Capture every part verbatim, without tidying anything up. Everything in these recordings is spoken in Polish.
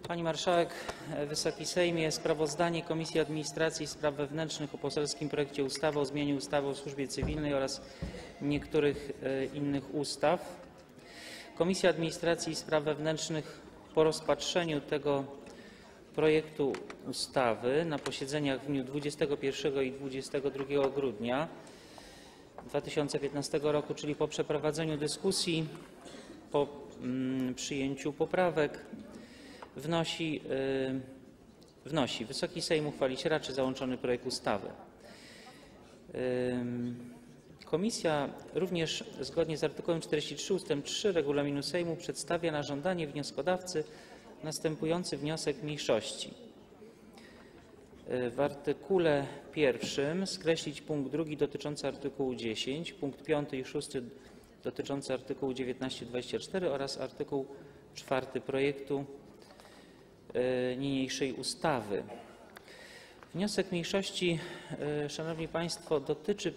Pani Marszałek, Wysoki Sejmie! Sprawozdanie Komisji Administracji i Spraw Wewnętrznych o poselskim projekcie ustawy o zmianie ustawy o służbie cywilnej oraz niektórych innych ustaw. Komisja Administracji i Spraw Wewnętrznych po rozpatrzeniu tego projektu ustawy na posiedzeniach w dniu dwudziestego pierwszego i dwudziestego drugiego grudnia dwa tysiące piętnastego roku, czyli po przeprowadzeniu dyskusji, po mm, przyjęciu poprawek, Wnosi, yy, wnosi Wysoki Sejm uchwalić raczy załączony projekt ustawy. Yy, Komisja również zgodnie z artykułem czterdziestym trzecim ustęp trzy Regulaminu Sejmu przedstawia na żądanie wnioskodawcy następujący wniosek mniejszości. Yy, w artykule pierwszym skreślić punkt drugi dotyczący artykułu dziesięć, punkt piąty i szósty dotyczący artykułu dziewiętnaście dwadzieścia cztery oraz artykuł czwarty projektu niniejszej ustawy. Wniosek mniejszości, Szanowni Państwo, dotyczy,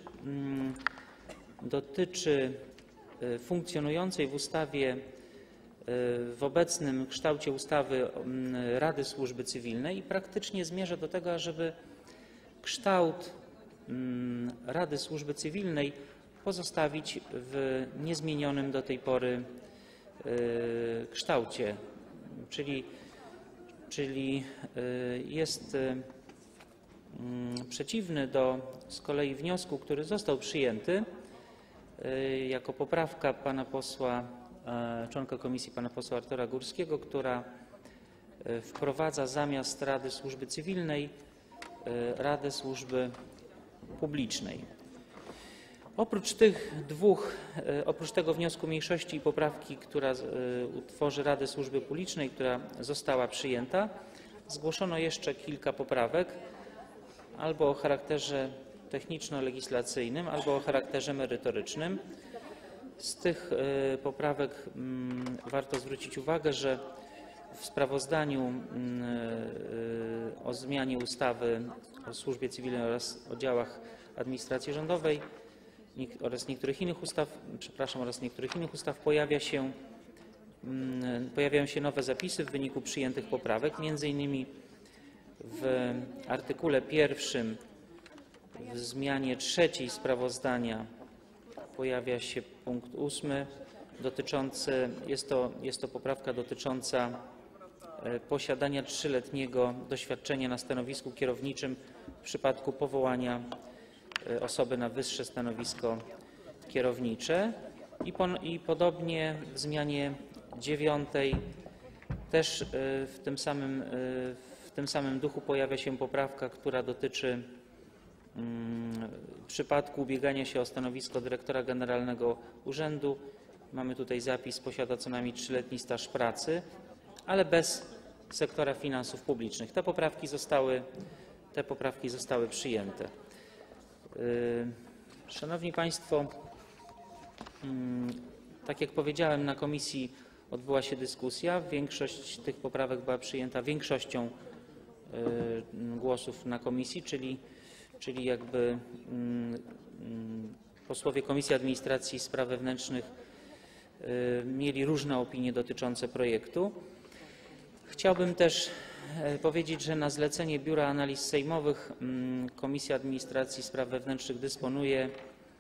dotyczy funkcjonującej w ustawie, w obecnym kształcie ustawy Rady Służby Cywilnej i praktycznie zmierza do tego, ażeby kształt Rady Służby Cywilnej pozostawić w niezmienionym do tej pory kształcie, czyli czyli jest przeciwny do z kolei wniosku, który został przyjęty jako poprawka pana posła, członka komisji, pana posła Artura Górskiego, która wprowadza zamiast Rady Służby Cywilnej Radę Służby Publicznej. Oprócz tych dwóch, oprócz tego wniosku mniejszości i poprawki, która utworzy Radę Służby Publicznej, która została przyjęta, zgłoszono jeszcze kilka poprawek, albo o charakterze techniczno-legislacyjnym, albo o charakterze merytorycznym. Z tych poprawek warto zwrócić uwagę, że w sprawozdaniu o zmianie ustawy o służbie cywilnej oraz o działach administracji rządowej oraz niektórych innych ustaw, przepraszam, oraz niektórych innych ustaw pojawia się, pojawiają się nowe zapisy w wyniku przyjętych poprawek. Między innymi w artykule pierwszym w zmianie trzeciej sprawozdania pojawia się punkt ósmy dotyczący, jest to, jest to poprawka dotycząca posiadania trzyletniego doświadczenia na stanowisku kierowniczym w przypadku powołania osoby na wyższe stanowisko kierownicze i, pon, i podobnie w zmianie dziewiątej też w tym, samym, w tym samym duchu pojawia się poprawka, która dotyczy w przypadku ubiegania się o stanowisko dyrektora generalnego urzędu. Mamy tutaj zapis: posiada co najmniej trzyletni staż pracy, ale bez sektora finansów publicznych. Te poprawki zostały, te poprawki zostały przyjęte. Szanowni Państwo, tak jak powiedziałem, na komisji odbyła się dyskusja. Większość tych poprawek była przyjęta większością głosów na komisji, czyli, czyli jakby posłowie Komisji Administracji i Spraw Wewnętrznych mieli różne opinie dotyczące projektu. Chciałbym też powiedzieć, że na zlecenie Biura Analiz Sejmowych Komisja Administracji i Spraw Wewnętrznych dysponuje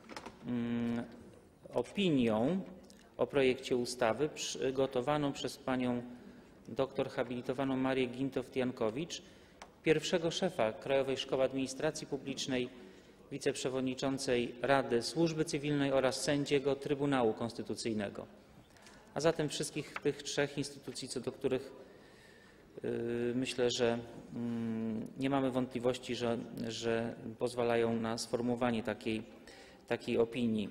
opinią o projekcie ustawy przygotowaną przez panią doktor habilitowaną Marię Gintoft-Jankowicz, pierwszego szefa Krajowej Szkoły Administracji Publicznej, wiceprzewodniczącej Rady Służby Cywilnej oraz sędziego Trybunału Konstytucyjnego. A zatem wszystkich tych trzech instytucji, co do których myślę, że nie mamy wątpliwości, że, że pozwalają na sformułowanie takiej, takiej opinii.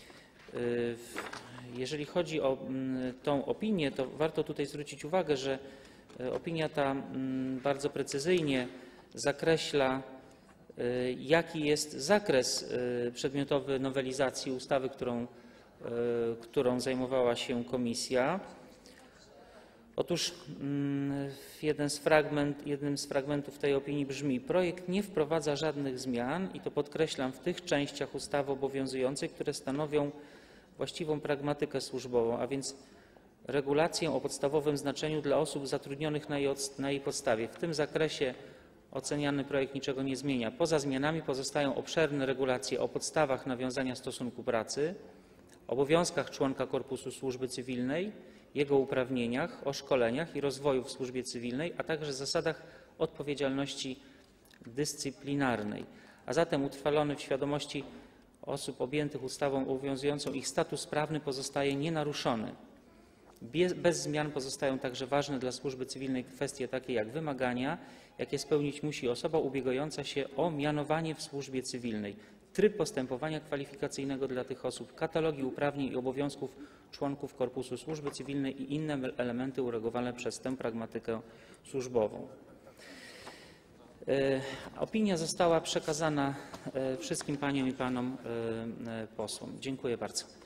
Jeżeli chodzi o tą opinię, to warto tutaj zwrócić uwagę, że opinia ta bardzo precyzyjnie zakreśla, jaki jest zakres przedmiotowy nowelizacji ustawy, którą, którą zajmowała się komisja. Otóż jeden z fragment, jednym z fragmentów tej opinii brzmi: projekt nie wprowadza żadnych zmian, i to podkreślam, w tych częściach ustawy obowiązującej, które stanowią właściwą pragmatykę służbową, a więc regulację o podstawowym znaczeniu dla osób zatrudnionych na jej, na jej podstawie. W tym zakresie oceniany projekt niczego nie zmienia. Poza zmianami pozostają obszerne regulacje o podstawach nawiązania stosunku pracy, obowiązkach członka korpusu służby cywilnej, jego uprawnieniach, o szkoleniach i rozwoju w służbie cywilnej, a także zasadach odpowiedzialności dyscyplinarnej. A zatem utrwalony w świadomości osób objętych ustawą obowiązującą ich status prawny pozostaje nienaruszony. Bez zmian pozostają także ważne dla służby cywilnej kwestie takie jak wymagania, jakie spełnić musi osoba ubiegająca się o mianowanie w służbie cywilnej, tryb postępowania kwalifikacyjnego dla tych osób, katalogi uprawnień i obowiązków członków korpusu służby cywilnej i inne elementy uregulowane przez tę pragmatykę służbową. Opinia została przekazana wszystkim paniom i panom posłom. Dziękuję bardzo.